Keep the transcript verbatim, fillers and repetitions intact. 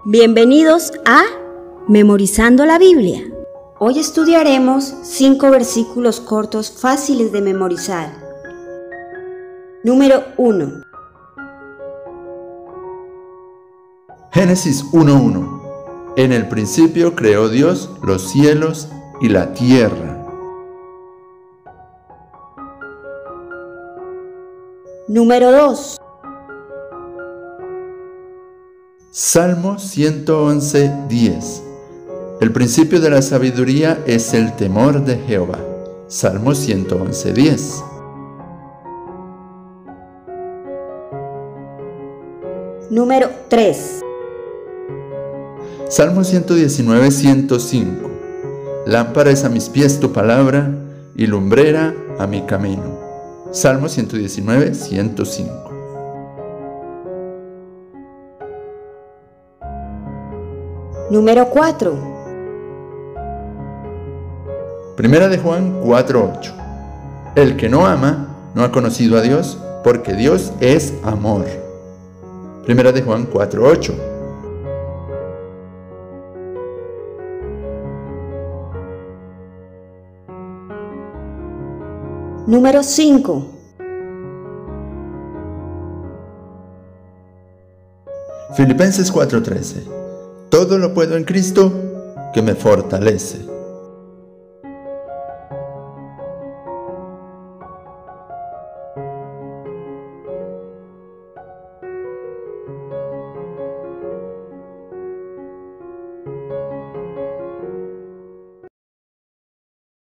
Bienvenidos a Memorizando la Biblia. Hoy estudiaremos cinco versículos cortos fáciles de memorizar. Número uno. Génesis uno uno. En el principio creó Dios los cielos y la tierra. Número dos. Salmo ciento once, diez. El principio de la sabiduría es el temor de Jehová. Salmo ciento once, diez. Número tres. Salmo ciento diecinueve, ciento cinco. Lámpara es a mis pies tu palabra y lumbrera a mi camino. Salmo ciento diecinueve, ciento cinco. Número cuatro. Primera de Juan cuatro ocho. El que no ama no ha conocido a Dios, porque Dios es amor. Primera de Juan cuatro ocho. Número cinco. Filipenses cuatro trece. Todo lo puedo en Cristo que me fortalece.